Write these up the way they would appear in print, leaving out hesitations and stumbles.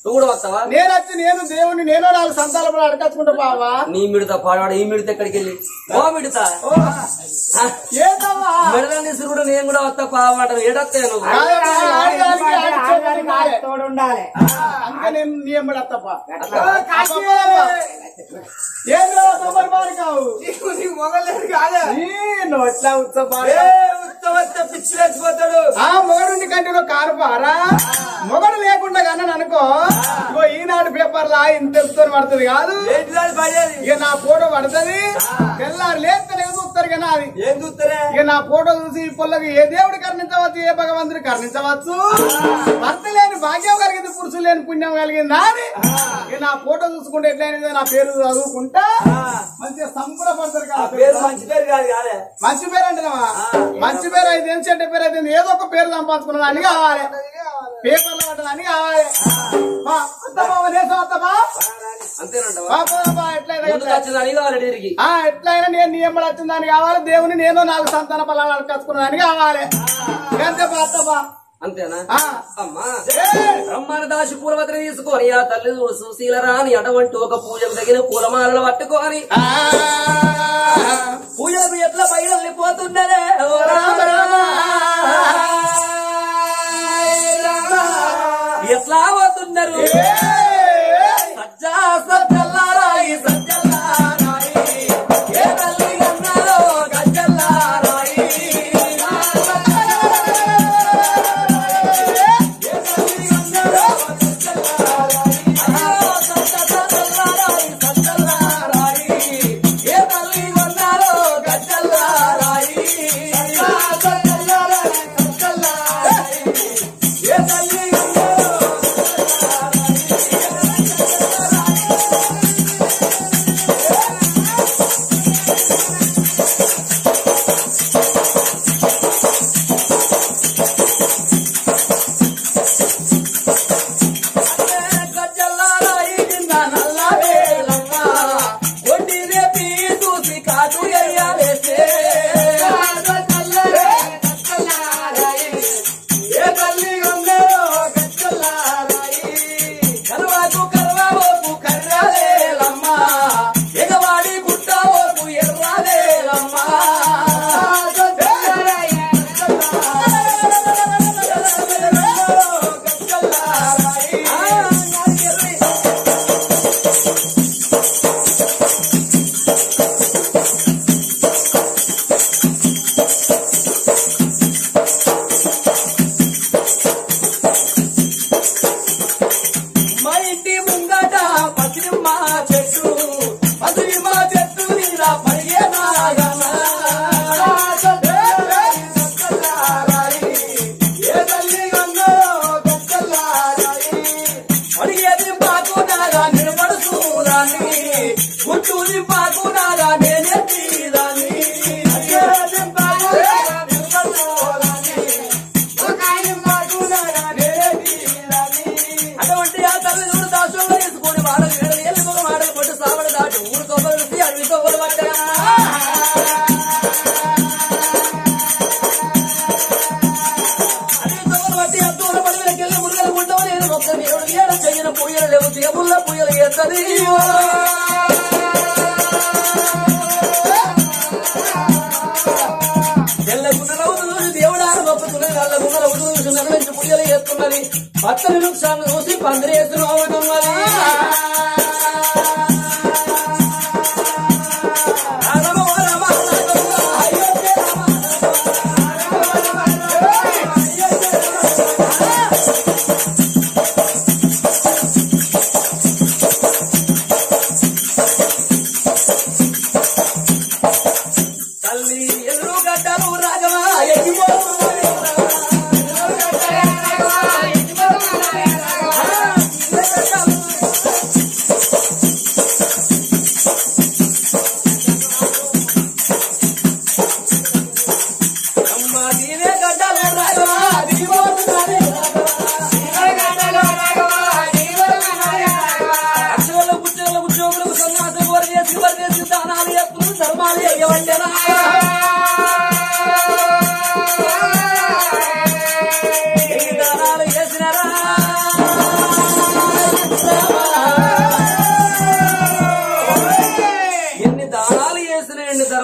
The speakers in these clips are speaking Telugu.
నువ్వు కూడా వస్తావా? నేను దేవుని నేను 4 సంతాలు అడకచ్చుకుంటా బావా. నీ మిడతా పాడవాడు ఈ మిడత ఎక్కడికి వెళ్ళి ఓ మిడతా మెడల నిసురుడు నేను కూడా వస్తా పావాట ఏడొస్తాను తోడుండాలి. అందుకే నేను నీ ఎమ్మడి వస్తాపా. పిచ్చిలేసిపోతాడు. మొగడుండి కంటే కారు పారా మొగడు లేకుండా కన్నా అనుకో ఇగో ఈనాడు పేపర్లా ఇంత తెలుసుకొని పడుతుంది కాదు. ఇక నా ఫోటో పడుతుంది తెల్లారు లేస్తలేదు చూస్తారు కదా. అది ఏం చూస్తారా? ఇక నా ఫోటో చూసి పొల్లకి ఏ దేవుడు కరుణించవచ్చు ఏ భగవంతుడు కరుణించవచ్చు. భర్త లేని భాగ్యం కలిగింది పురుషులు లేని పుణ్యం కలిగింది నాది. ఇక నా ఫోటో చూసుకుంటే ఎట్లయినా నా పేరు చదువుకుంటా మంచిగా సంబరపడతారు కదా. మంచి పేరు కాదు కాదే మంచి పేరు అంటున్నావా? మంచి పేరు అయితే చెడ్డ పేరు అయితే ఏదో ఒక పేరు సంపాదించుకున్న అని కావాలి. పేపర్లో పడ్డదని కావాలి. ఎట్లయినా నేను నీ ఎమ్మడి వచ్చిందని కావాలి. దేవుని నేను 4 సంతాన ఫలాలు అడకచ్చుకున్నదని కావాలి. అంతేనా? అమ్మా బ్రహ్మాన్ని దాచి పూలవతిని తీసుకొని ఆ తల్లి సుశీల రాని అటువంటి ఒక పూజకు తగిన పూలమాలలు పట్టుకొని పూజలకు ఎట్లా బయలు వెళ్ళిపోతున్నదే. ఎట్లా పోతున్నారు? సజ్జా సజ్జల్లారాయి సజ్జల్లారాయి ఏ తల్లి అన్నారో గజ్జల్లారాయి పచ్చని వృక్షాలను చూసి పందిరేస్తున్న తల్లి ఎదురు గడ్డలు రాజమా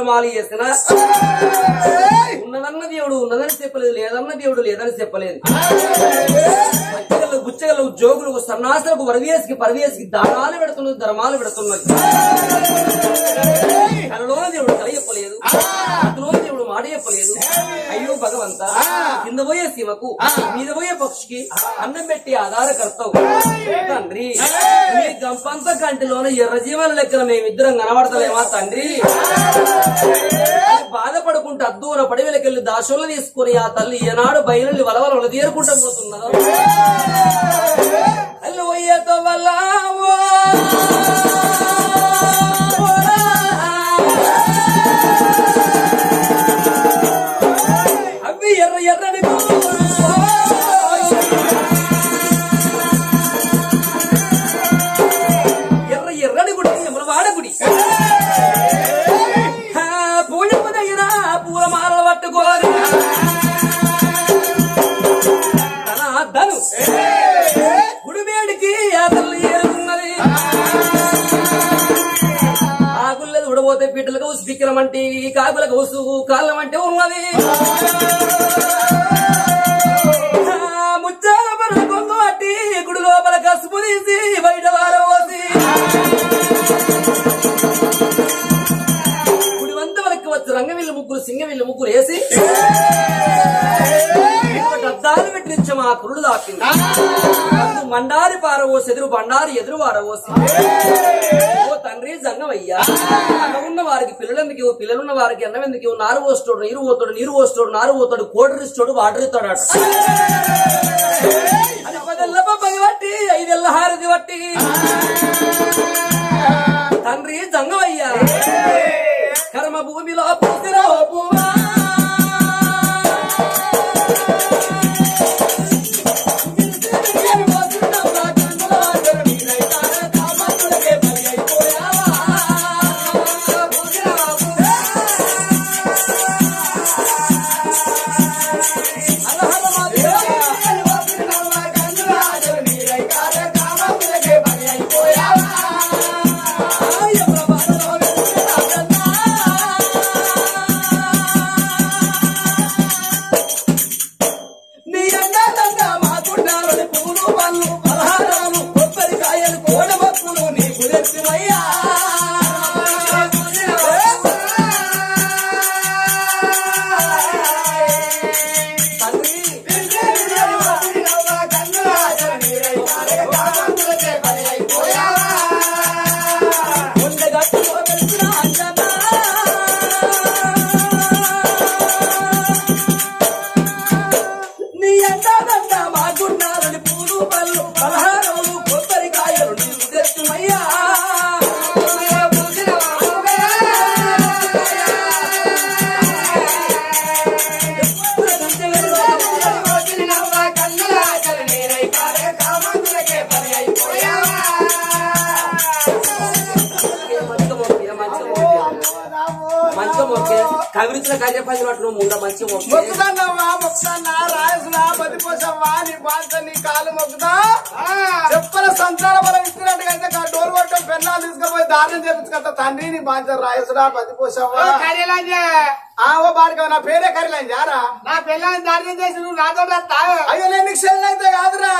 ధర్మాలు చేసినా ఉన్నదన్న దేవుడు ఉన్నదని చెప్పలేదు, లేదన్న దేవుడు లేదని చెప్పలేదు. గుచ్చగలు జోగులకు సన్నాసులకు పరవేసికి దానాలు పెడుతున్నది, ధర్మాలు పెడుతున్నది. కలలోన దేవుడు కల చెప్పలేదు, అతలోన దేవుడు మాట చెప్పలేదు. అయ్యో భగవంత, కింద పోయే శివకు మీద పోయే పక్షికి అన్నం పెట్టి ఆధారకర్తవు తండ్రి. మీ గంపంత కంటిలోన ఎర్ర జీవాల లెక్కన మేమిద్దరం కనబడతలేమా తండ్రి? బాధపడుకుంటూ అద్దూన పడివెలకెళ్ళి దాశులను తీసుకుని ఆ తల్లి ఏనాడు బయలు వలవల తీరుకుంటూ పోతున్నదో అల్లు పోయేతో వల్ల అవి ఎర్ర ఎర్రని ఎర్ర ఎర్రని గుడి యమలవాడ గుడి పూజపు దగ్గర పూలమాలలు పట్టుకోవాలి ధను గుడివేడికి అతలు ఏరుతున్నది. ఆకుల్లది ఉడబోతే పీటలకు విక్రమ్ అంటే కాకులకు ఉసు కాళ్ళం అంటే ఉన్నది. ముచ్చాల పనుల కొంగు పట్టి గుడి లోపల కసుపు తీసి బయట వారబోసి గుడి వంత వరకు వచ్చి రంగవిల్లు ముగ్గురు సింగవిల్లు ముగ్గురు వేసి అద్దాలు పెట్టించ మా కురుడు దాపింది. మండారి పారవోసి ఎదురు బండారి ఎదురు వారవోసి ఓ తండ్రి జంగమయ్యా, అన్నమున్న వారికి పిల్లలెందుకు, పిల్లలున్న వారికి అన్నం ఎందుకు, నారు పోస్తాడు నీరు పోతాడు, నీరు పోస్తాడు నారు పోతాడు, కోటరు ఇస్తాడు వాటర్ ఇస్తాడు అట. అది 10 పబ్బకి బట్టి 5 హారతి బట్టి తండ్రి జంగమయ్యా కర్మ భూమిలో పూసిరా పూవా కవిరిచిన కార్యపంచు ముందు మంచి మొక్కుతాన్నావా మొక్కుతాన్నా రాయసులా బతిపోసావా నీ బాధ నీ కాలు మొక్కుతా చెప్పల సంచార బలం ఇస్తున్నట్టుగా డోర్ కొట్టడం పెన్నాలు తీసుకుపోయి దారుణం చేపించుకుంటా తండ్రి నీ బాధ్యత రాయసులా బతిపోసావా ఓ బాడిక నా పేరే కరిలాంజారా నా పిల్లల్ని దారుణం చేసి నువ్వు నాతో అయ్యో నేను నీకు సెల్ అయితే కాదురా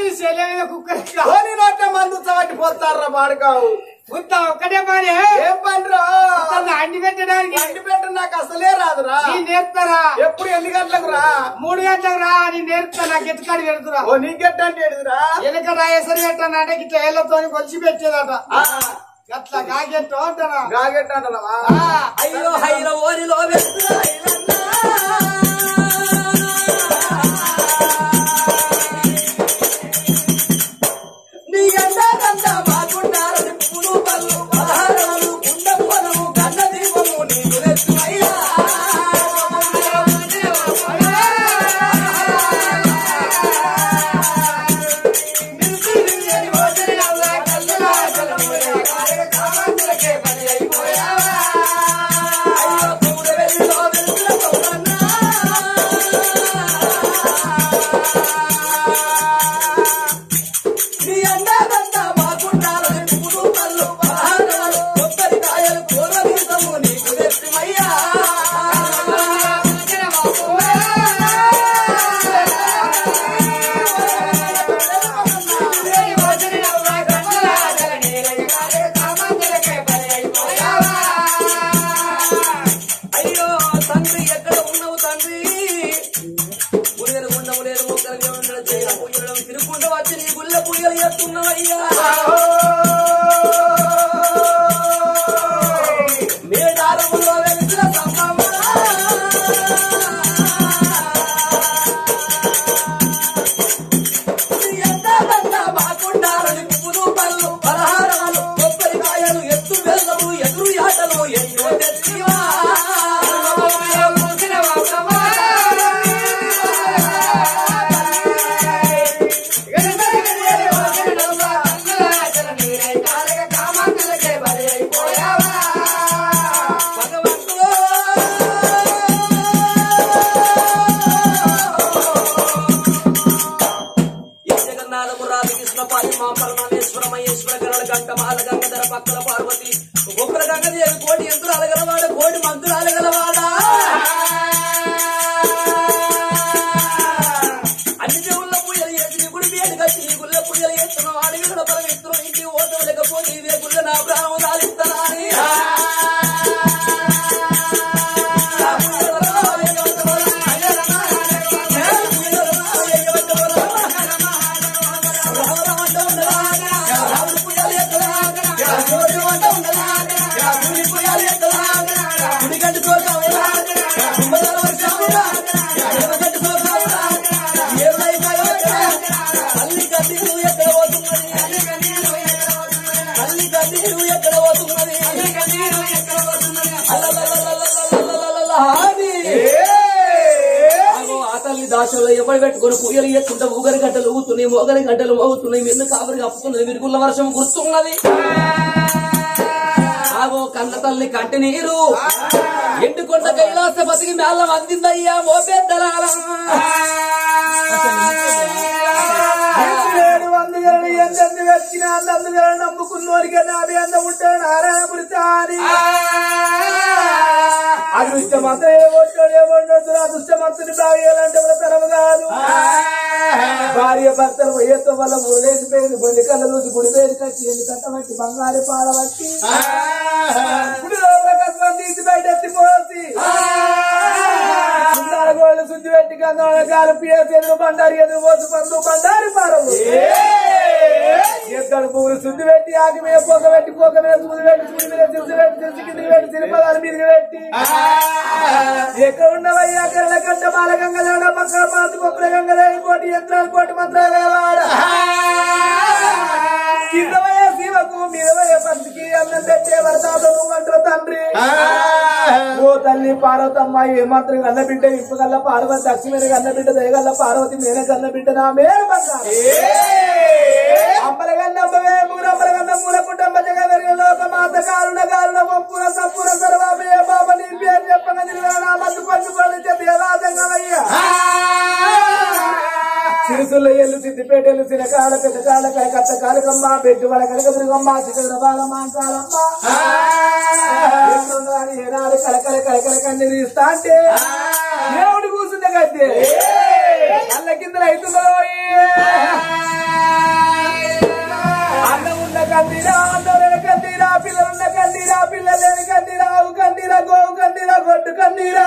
కుక్కర్ నోట్ల మందు చవట్టి పోతారా బాడికావు ఒక్కటే పని ఏం పనిరా అండి పెట్టడానికి అండి పెట్ట నాకు అసలే రాదురా నేర్పుతారా ఎప్పుడు ఎన్ని గంటలకు రా 3 గంటలకు రా అని నేర్పుతా నాకు ఎట్టుకాడి పెడుతురా ఓ నీకెట్ట అంటే ఎడుతురా ఎనక రాయేసరి పెట్టానంటే ఇట్లా ఏళ్లతో కొలిసి పెట్టేదట అట్లా గాగెట్టు అంటారా గాగెట్టు అంటారా అయ్యో హైలో ఓరిలో నీ అంతా బాగుంటారు కొబ్బరికాయలు కూర నీకు తెచ్చి పూజలు చేస్తున్నావయ్యా మేడారములో వెలిసిన సమ్మమ్మ ఎంత బాగుండాలని పువ్వులు పళ్ళు పలహారాలు కొబ్బరికాయలు ఎత్తు బెల్లము ఎదురు ఆటలు ఎన్నో తెచ్చివా పరమేశ్వర మహేశ్వర గరుడ గంట మాల గంగధర పక్కల పార్వతి గొప్పల గంగదేవి కోటి యంత్రాలు గలవాడ కోటి మంత్రాలు గలవాడా అన్ని దేవుళ్ళ పూజలు చేసి నీ గుడి వేలు కట్టి నీ గుళ్ళ పూజలు చేస్తున్నావు అడిగిన పరమేశ్వరం ఇంటి ఓటం లేకపోతే ఇవే గుళ్ళ నా ప్రాణం సాధిస్తానా దాశలో ఎవరు పెట్టుకుని పూజలు చేస్తుంటే ఊగరి గంటలు ఊగుతున్నాయి మోగరి గంటలు మోగుతున్నాయి మిన్ను కాపరి కప్పుతున్నది విరుగుల వర్షం గుర్తున్నది ఆగో కన్న తల్లి కంటి నీరు ఎండుకొండ కైలాసపతికి మేళం అందిందయ్యా ఓ పెద్దలాల 700 ఎంతెందు వచ్చిన అందులో నమ్ముకున్నోరికి నాది అంద ఉంటే నారాయణపురితాని అదృష్టమంతా ఏమొట్టడు అదృష్టమంతుని బాగేయాలంటే తరము కాదు భార్య భర్తలు పోయేతో వల్ల మురళేసిపోయింది బొండి కళ్ళ చూసి గుడి పేరు కట్టి ఎందు కట్టబట్టి బంగారు పాడబట్టి గుడి లోపల కష్టం తీసి బయట ఎత్తిపోసి గోళ్ళు శుద్ధి పెట్టి కన్నాడు పిఎస్ ఎదురు బండారి ఎదురు పోసు పండు బండారి పాడవు ఎద్దరు పువ్వులు శుద్ధి పెట్టి ఆకి మీద పొగ పెట్టి పొగ మీద సూది పెట్టి సూది మీద తెలుసు పెట్టి తెలుసు కిందికి పెట్టి తిరుపదాల మీదకి పెట్టి ఎక్కడ ఉండవయ్యా కరల కంట మాల గంగలేడ పక్కన పాత కొబ్బరి గంగలేడు కోటి యంత్రాలు కోటి మంత్రాలు వాడ కిందవయ్యా శివకు మీదవయ్యా పసికి అన్నం పెట్టే వరదాదు నువ్వు అంటారు తండ్రి ఓ తల్లి పార్వతమ్మ ఏ మాత్రం అన్న బిడ్డ ఇంపుగల్ల పార్వతి దక్షిణ అన్న బిడ్డ దయగల్ల పార్వతి మేనే కన్న బిడ్డ నా మేలు బంగారు అంబలగన్నమ్మవే మూరమ్మలగన్న మూల కుటుంబ జగదరి లోక మాత కారుణ కారుణ పంపుర సంపుర సర్వమే బాబ నీ పేరు చెప్పగా నిలవనా మత్తు పట్టు పడితే దేవాదంగమయ్యా సిరిసుల్లో ఎల్లు సిద్దిపేటెల్లు సిరకాల పెద్దకాల కలకత్త కాలకమ్మ పెట్టుబడ కలకదురుగమ్మ సిగర బాల మాంకాలమ్మ ఏనాడు కలకల కలకల కన్ను తీస్తా అంటే దేవుడు కూర్చుంది గద్దె అల్ల కింద రైతులో అన్నం ఉన్న కందిరా అన్నం కందిరా పిల్లలున్న కందిరా పిల్లలు లేని కందిరా ఆవు కందిరా గోవు కందిరా గొడ్డు కందిరా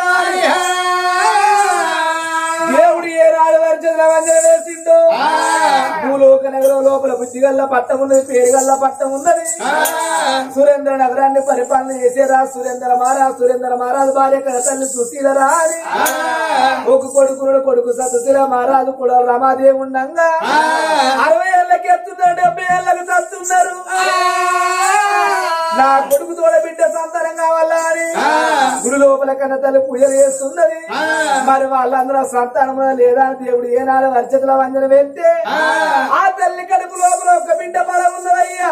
దేవుడు ఏ రాడు వర్జల వంజన వేసిండో భూలోక నగరం లోపల బుద్ధిగల్ల పట్టం ఉన్నది పేరుగల్ల పట్టం ఉన్నది సురేంద్ర నగరాన్ని పరిపాలన చేసేరా సురేంద్ర మహారాజు భార్య తల్లి సుశీలరా అని ఒక కొడుకు సతుశీల మహారాజు కూడా రమాదేవి ఉండంగా 60 ఏళ్ళకి ఎత్తున్నారు 70 ఏళ్ళకి చస్తున్నారు నా కొడుకు తోడ బిడ్డ సంతానం కావాలా అని గుడి లోపల కన్న తల్లి పూజలు చేస్తున్నది మరి వాళ్ళందరూ సంతానం లేదా అని దేవుడు ఏనాడు వర్చతుల వంజన వెళ్తే ఆ తల్లి కడుపు లోపల ఒక బిడ్డ బలం ఉన్నదయ్యా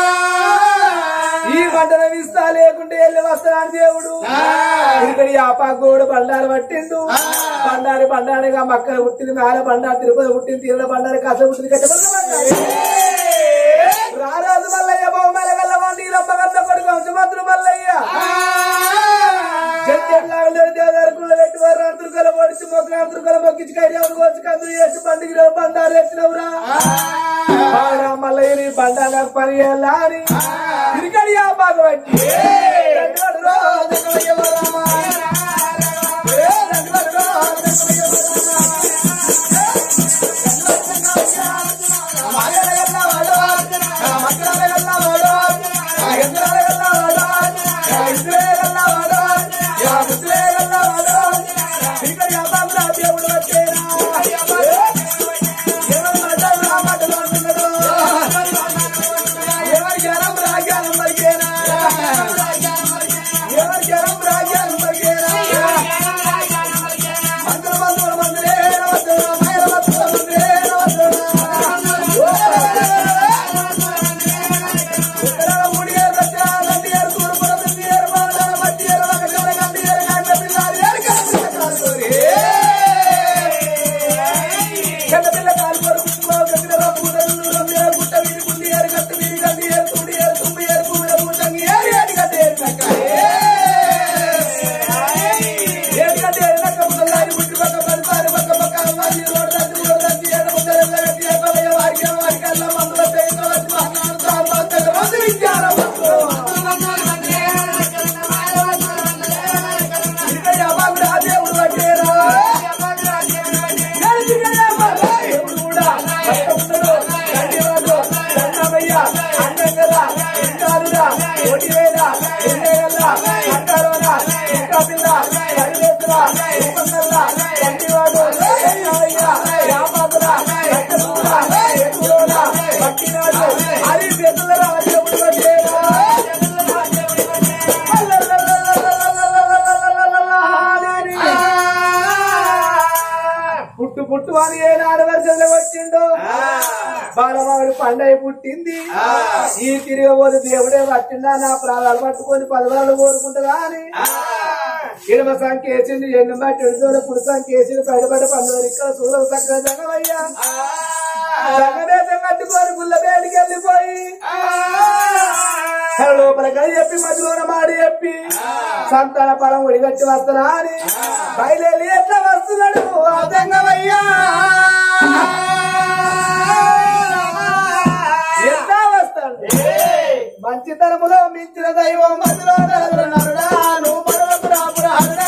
ఈ వంటన విస్తా లేకుంటే వెళ్ళి వస్తానని దేవుడు ఇక్కడ యాపాగోడు బండారు పట్టిండు బండారిగా మక్కలు పుట్టింది మేల బండారు తిరుపతి పుట్టింది తీరుల బండారు కసలు పుట్టింది కట్టబడి రారాజు మల్లయ్య బొమ్మల గల్లవా నీరమ్మ గద్ద కొడుకు వంశమంతుడు మల్లయ్య దేవదారుకుల్లో పెట్టి వారు అంతరుకల పొడిచి మొక్కలు అంతరుకల మొక్కించి కైడేవులు వచ్చి కందులు చేసి బండికి బండారు ఎత్తినవురా మల్లయ్యని బండారు పని చేయాలా అని తిరిగడి ఆ బాగా పట్టి మాయల పుట్టు పుట్టు అని ఏనాడు వర్షంలో వచ్చిండు బాలవాడు పండగ పుట్టింది ఈ తిరిగబోదు దేవుడే పట్టిందా నా ప్రాణాలు పట్టుకొని పదవాళ్ళు కోరుకుంటుందా అని ఇడమ సంఖ్య వేసింది ఎన్ను బట్టి ఎడుదోల పుడు సంఖ్య వేసింది బయటపడి పండుగ ఇక్కడ చూడవు చక్కగా జగమయ్యా జగదేశం కట్టుకొని గుళ్ళ బయటికి వెళ్ళిపోయి లోపల కలి చెప్పి మధ్యలోన మాడి చెప్పి సంతాన పరం ఒడిగట్టి వస్తున్నా అని బయలుదేరి ఎట్లా వస్తున్నాడు అదంగమయ్యా ఎట్లా వస్తాడు మంచితనములో మించిన దైవం మధ్యలో నరుడా నువ్వు పర్వతురా పురాణుడా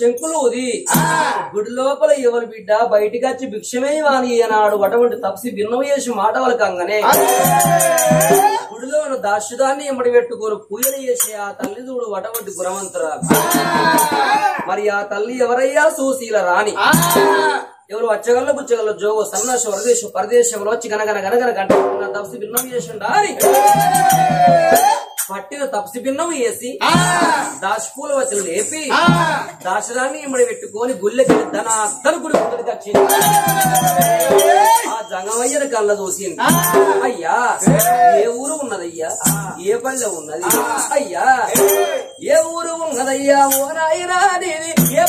శంకులు ఉది గుడి లోపల ఎవరు బిడ్డ బయటికి వచ్చి భిక్షమే వాని అన్నాడు అటువంటి తప్సి భిన్నం చేసి మాట వాళ్ళకంగానే గుడిలో దాశుదాన్ని ఎమ్మడి పెట్టుకోరు పూజలు చేసి ఆ తల్లి చూడు అటువంటి గుణవంతురాలు మరి ఆ తల్లి ఎవరయ్యా సుశీల రాణి ఎవరు వచ్చగల్ల బుచ్చగల్ల జోగో సన్నాసి వరదేశం పరదేశంలో వచ్చి గనగన గనగన గంట తప్సి భిన్నం చేసిండా అని పట్టిన తప్సి భిన్నం వేసి దాశపూల వచ్చలు లేపి దాశరాన్ని ఇమ్మడి పెట్టుకొని గుళ్ళెకి ధన గుడి వచ్చింది ఆ జంగమయ్యని కళ్ళ చూసింది అయ్యా ఏ ఊరు ఉన్నదయ్యా ఏ పల్లె ఉన్నది అయ్యా ఏ ఊరు ఉన్నదయ్యా ఓ నాయనా నీది ఏ